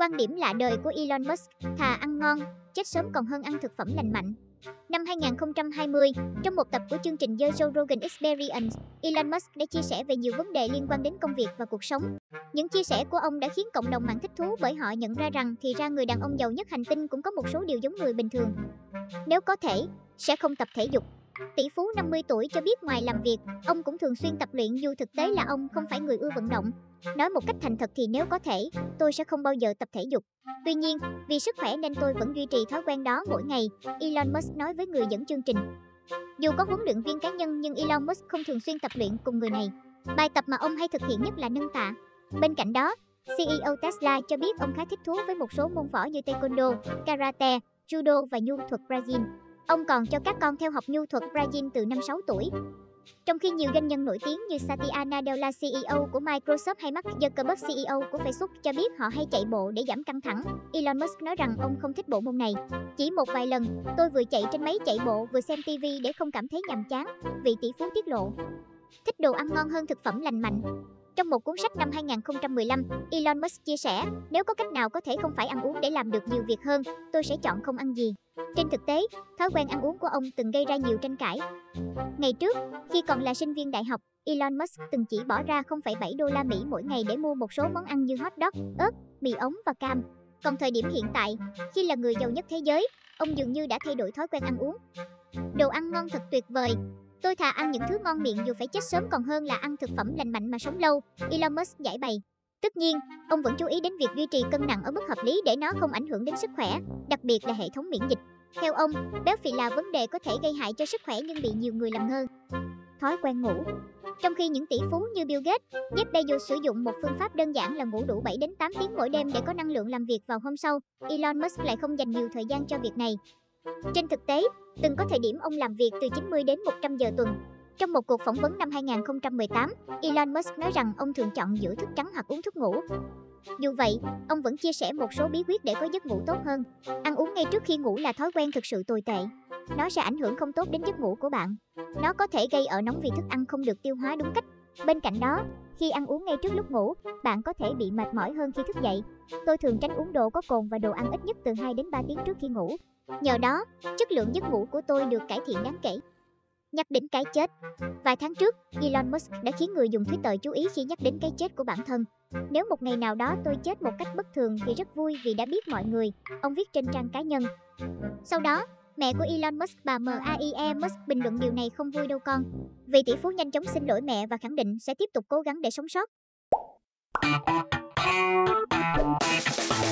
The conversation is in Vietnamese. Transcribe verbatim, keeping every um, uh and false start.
Quan điểm lạ đời của Elon Musk, thà ăn ngon, chết sớm còn hơn ăn thực phẩm lành mạnh. Năm hai nghìn không trăm hai mươi, trong một tập của chương trình The Joe Rogan Experience, Elon Musk đã chia sẻ về nhiều vấn đề liên quan đến công việc và cuộc sống. Những chia sẻ của ông đã khiến cộng đồng mạng thích thú bởi họ nhận ra rằng thì ra người đàn ông giàu nhất hành tinh cũng có một số điều giống người bình thường. Nếu có thể, sẽ không tập thể dục. Tỷ phú năm mươi tuổi cho biết ngoài làm việc, ông cũng thường xuyên tập luyện dù thực tế là ông không phải người ưa vận động. Nói một cách thành thật thì nếu có thể, tôi sẽ không bao giờ tập thể dục. Tuy nhiên, vì sức khỏe nên tôi vẫn duy trì thói quen đó mỗi ngày, Elon Musk nói với người dẫn chương trình. Dù có huấn luyện viên cá nhân nhưng Elon Musk không thường xuyên tập luyện cùng người này. Bài tập mà ông hay thực hiện nhất là nâng tạ. Bên cạnh đó, xê e ô Tesla cho biết ông khá thích thú với một số môn võ như taekwondo, karate, judo và nhu thuật Brazil. Ông còn cho các con theo học nhu thuật Brazil từ năm sáu tuổi. Trong khi nhiều doanh nhân nổi tiếng như Satya Nadella xê e ô của Microsoft hay Mark Zuckerberg xê e ô của Facebook cho biết họ hay chạy bộ để giảm căng thẳng, Elon Musk nói rằng ông không thích bộ môn này. Chỉ một vài lần, tôi vừa chạy trên máy chạy bộ vừa xem ti vi để không cảm thấy nhàm chán, vị tỷ phú tiết lộ. Thích đồ ăn ngon hơn thực phẩm lành mạnh. Trong một cuốn sách năm hai nghìn không trăm mười lăm, Elon Musk chia sẻ, nếu có cách nào có thể không phải ăn uống để làm được nhiều việc hơn, tôi sẽ chọn không ăn gì. Trên thực tế, thói quen ăn uống của ông từng gây ra nhiều tranh cãi. Ngày trước, khi còn là sinh viên đại học, Elon Musk từng chỉ bỏ ra không phẩy bảy đô la Mỹ mỗi ngày để mua một số món ăn như hot dog, ớt, mì ống và cam. Còn thời điểm hiện tại, khi là người giàu nhất thế giới, ông dường như đã thay đổi thói quen ăn uống. Đồ ăn ngon thật tuyệt vời. Tôi thà ăn những thứ ngon miệng dù phải chết sớm còn hơn là ăn thực phẩm lành mạnh mà sống lâu, Elon Musk giải bày. Tất nhiên, ông vẫn chú ý đến việc duy trì cân nặng ở mức hợp lý để nó không ảnh hưởng đến sức khỏe, đặc biệt là hệ thống miễn dịch. Theo ông, béo phì là vấn đề có thể gây hại cho sức khỏe nhưng bị nhiều người làm ngơ. Thói quen ngủ. Trong khi những tỷ phú như Bill Gates, Jeff Bezos sử dụng một phương pháp đơn giản là ngủ đủ bảy đến tám tiếng mỗi đêm để có năng lượng làm việc vào hôm sau, Elon Musk lại không dành nhiều thời gian cho việc này. Trên thực tế, từng có thời điểm ông làm việc từ chín mươi đến một trăm giờ tuần. Trong một cuộc phỏng vấn năm hai nghìn không trăm mười tám, Elon Musk nói rằng ông thường chọn giữa thức trắng hoặc uống thuốc ngủ. Dù vậy, ông vẫn chia sẻ một số bí quyết để có giấc ngủ tốt hơn. Ăn uống ngay trước khi ngủ là thói quen thực sự tồi tệ. Nó sẽ ảnh hưởng không tốt đến giấc ngủ của bạn. Nó có thể gây ở nóng vì thức ăn không được tiêu hóa đúng cách. Bên cạnh đó, khi ăn uống ngay trước lúc ngủ, bạn có thể bị mệt mỏi hơn khi thức dậy. Tôi thường tránh uống đồ có cồn và đồ ăn ít nhất từ hai đến ba tiếng trước khi ngủ. Nhờ đó, chất lượng giấc ngủ của tôi được cải thiện đáng kể. Nhắc đến cái chết. Vài tháng trước, Elon Musk đã khiến người dùng Twitter chú ý khi nhắc đến cái chết của bản thân. Nếu một ngày nào đó tôi chết một cách bất thường thì rất vui vì đã biết mọi người, ông viết trên trang cá nhân. Sau đó, mẹ của Elon Musk, bà Marie Musk bình luận điều này không vui đâu con. Vị tỷ phú nhanh chóng xin lỗi mẹ và khẳng định sẽ tiếp tục cố gắng để sống sót.